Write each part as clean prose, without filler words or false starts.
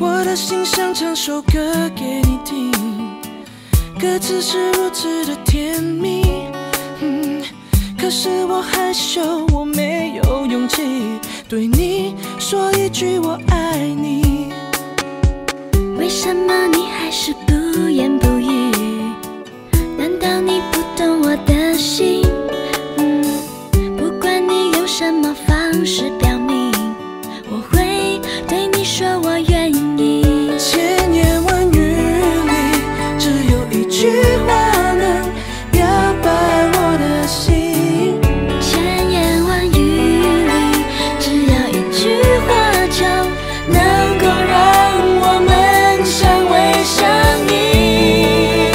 我的心想唱首歌给你听，歌词是如此的甜蜜，可是我害羞，我没有勇气对你说一句我爱你。 为什么你还是不言不语？难道你不懂我的心？不管你用什么方式表明，我会对你说我愿意。 千言万语里，只有一句话能表白我的心。 千言万语里，只要一句话就能够让我们相偎相依。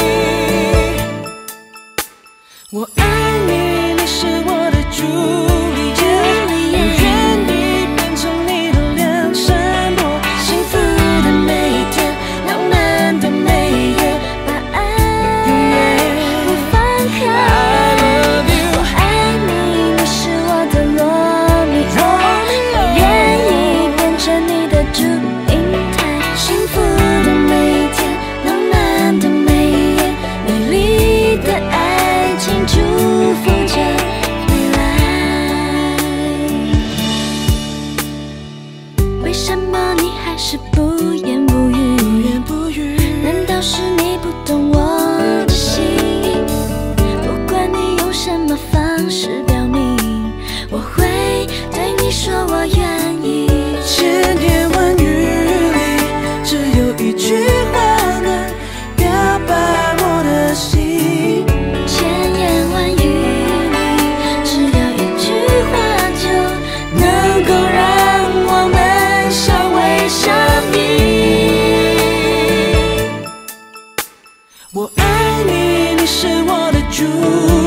我爱你，你是我的朱丽叶，我愿意变成你的梁山伯，幸福的每一天，浪漫的每一夜，把爱永远不放开。I love you， 我爱你，你是我的罗密欧，我愿意变成你的祝英台，幸福的每一天，浪漫的每一夜，美丽的爱情祝福着未来。为什么你还是不言不语？ 不言不语， 难道是你不懂我的心？不管你用什么方式表明，我会对你说我愿意。 千言万语里，只有一句话能表白我的心。 千言万语里，只有一句话就能够让我们相偎相依。 我爱你，你是我的朱